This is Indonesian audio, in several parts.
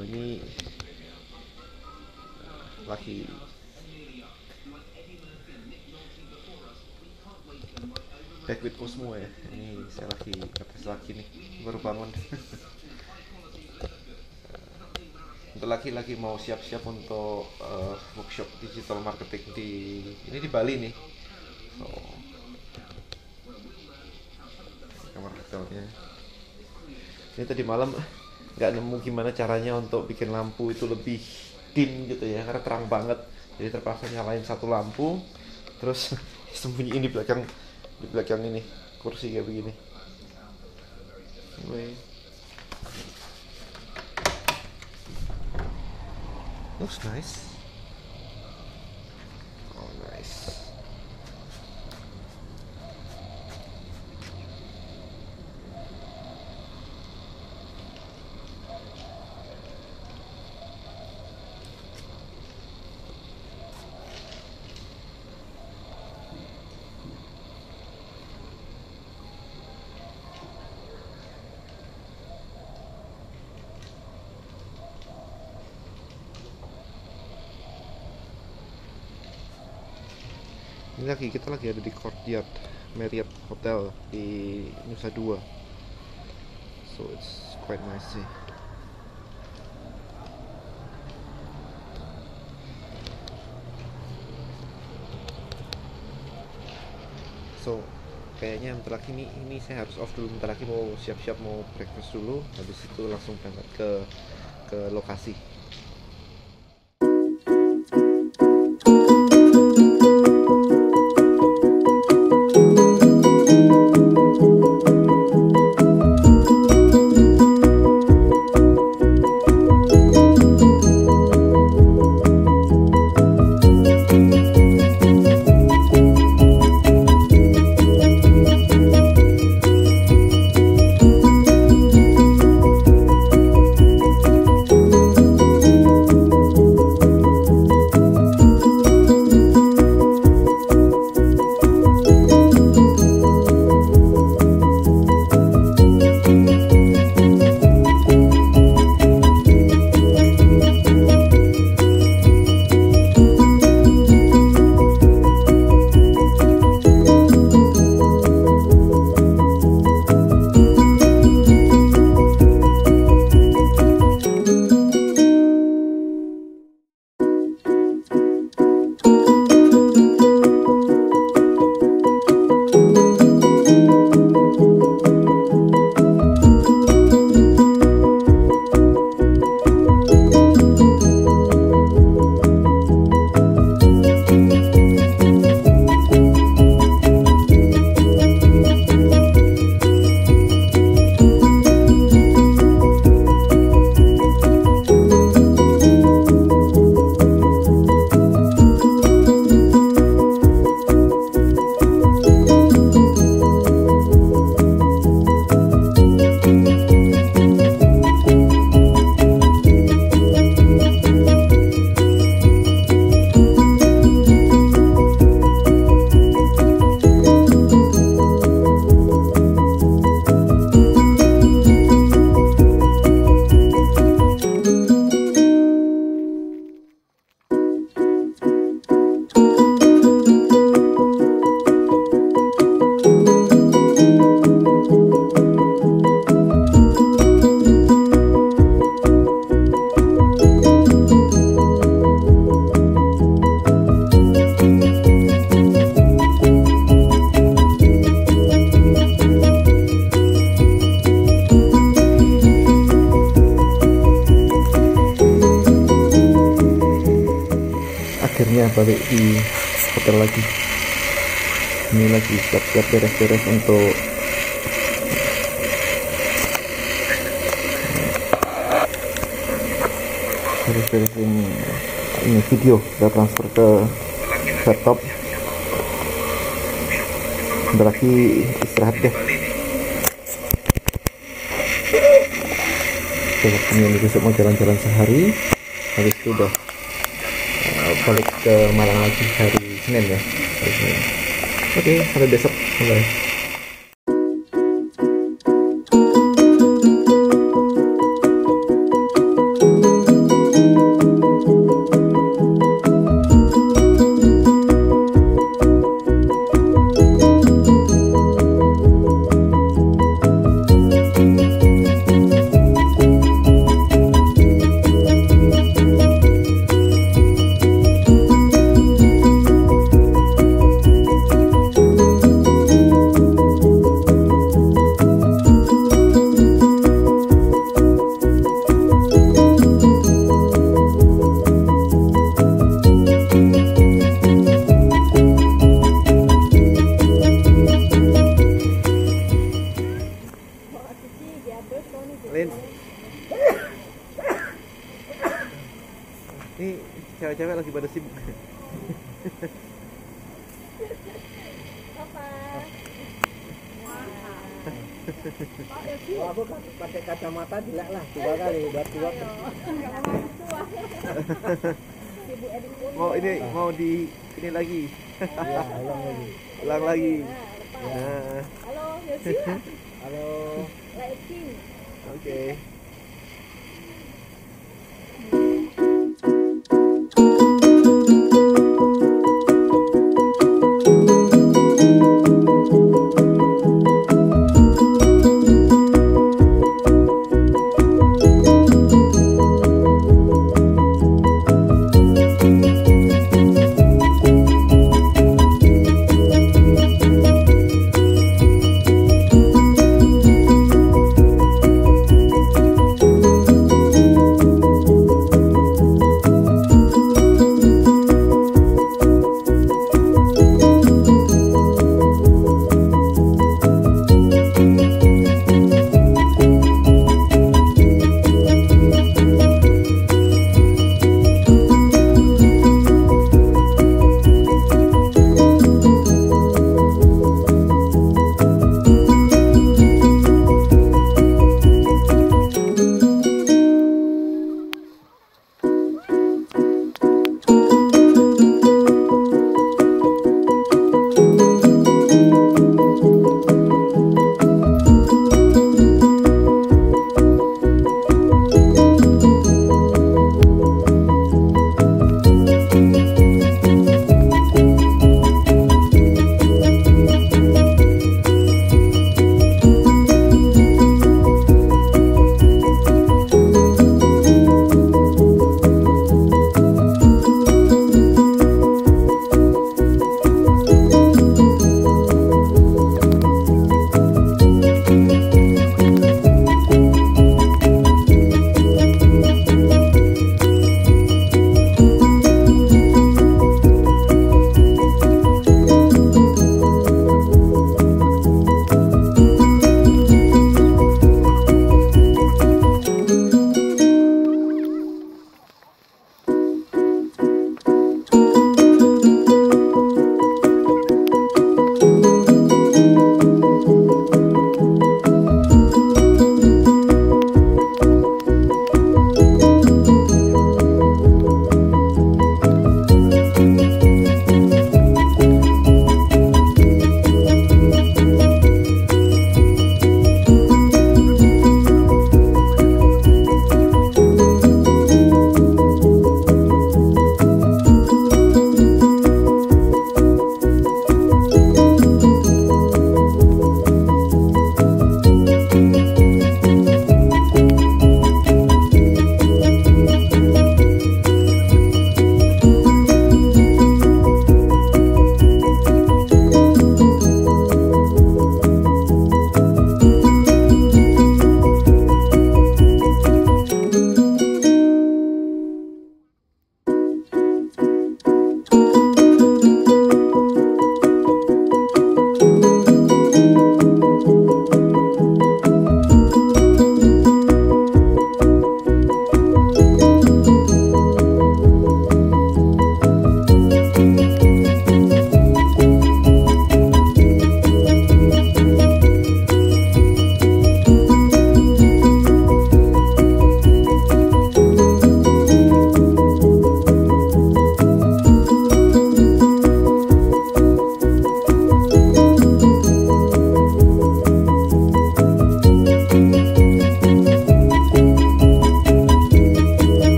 ini lagi back with Cosmo ya. Ini saya lagi ngetes lagi nih, baru bangun. Untuk lagi mau siap-siap untuk workshop digital marketing di Bali nih. So, kamar hotelnya. Ini tadi malam nggak nemu gimana caranya untuk bikin lampu itu lebih dim gitu ya, karena terang banget. Jadi terpaksa nyalain satu lampu, terus sembunyiin di belakang ini kursi kayak begini. Anyway, looks nice. Oh nice. Ini kita lagi ada di courtyard Marriott Hotel di Nusa Dua, so it's quite nice sih. So kayaknya bentar lagi ini saya harus off dulu, bentar lagi mau siap-siap mau breakfast dulu, habis itu langsung berangkat ke lokasi. Akhirnya balik di hotel lagi. Ini lagi siap-siap beres-beres untuk beres-beresin ini video, udah transfer ke laptop. Bentar lagi istirahat deh. Waktunya ini besok mau jalan-jalan sehari, habis itu udah balik ke Malang lagi hari Senin ya. Oke, sampai besok. Bye. Lin. Ini cewek-cewek lagi pada sibuk. Oh, aku pakai kacamata jelek lah 2 kali buat kuat. Mau di ini lagi. Ya, ulang lagi. Ulang lagi. Ya. Nah, Halo, Yosia. Halo. Lighting. oke.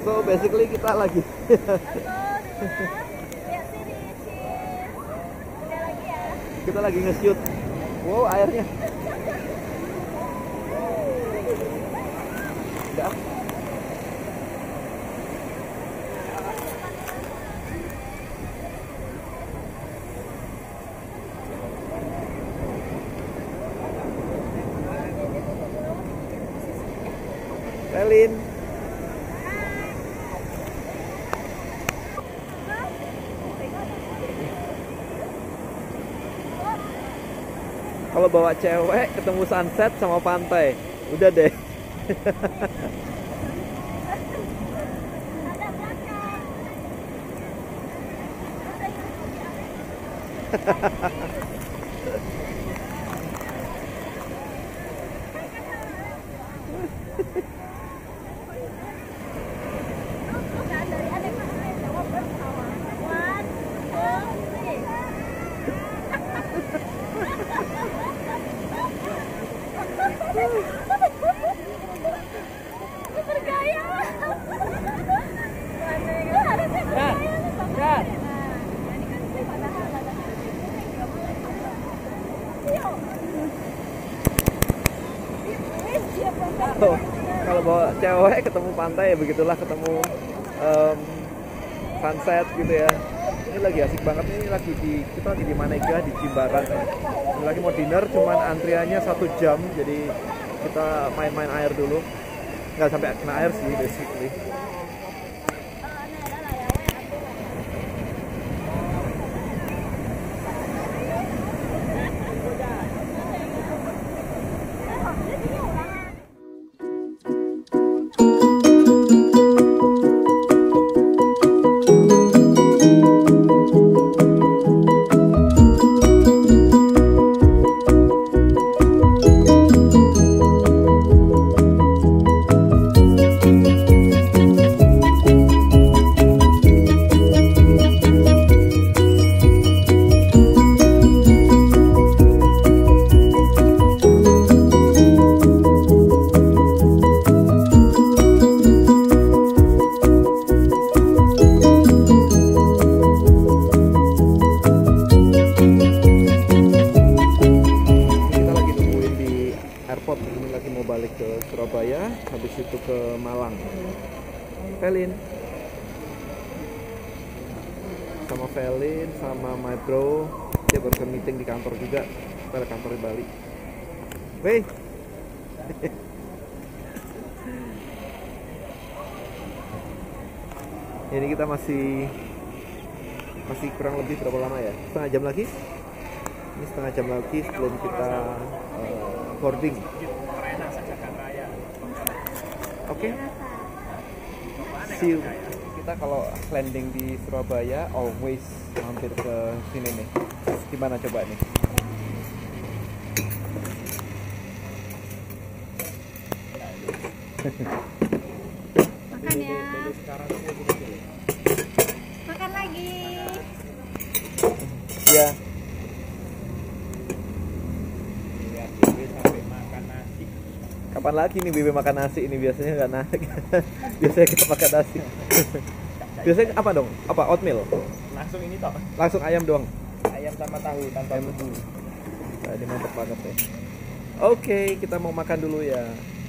So basically kita lagi Satu, dua. Lihat sini, cheese. Udah lagi ya. kita lagi nge-shoot. Wow, airnya. Udah. Pelin. Kalau bawa cewek ketemu sunset sama pantai, udah deh. One, two, three. Bergaya. Cat. Oh, kalau bawa cewek ketemu pantai ya begitulah, ketemu sunset gitu ya. Ini lagi asik banget nih, kita lagi di Manega di Jimbaran ya. Ini lagi mau dinner, cuman antriannya 1 jam, jadi kita main-main air dulu. Nggak sampai kena air sih basically. Balik ke Surabaya, habis itu ke Malang. Felin sama Felin sama my bro, dia baru ke meeting di kantor juga, balik kantor di Bali. Weh. Ini kita masih kurang lebih berapa lama ya? Setengah jam lagi? Ini setengah jam lagi sebelum kita boarding. Oke, see you. Kita kalau landing di Surabaya always mampir ke sini nih. Gimana coba nih? Makan ya. Makan lagi. Ya. Kapan lagi nih Bibi makan nasi ini? Biasanya nggak nasi. Biasanya kita makan nasi. Biasanya apa dong? Apa oatmeal? Langsung ini toh. Langsung ayam doang. Ayam sama tahu tanpa bumbu. Nah, ini mantep banget ya. Oke, kita mau makan dulu ya.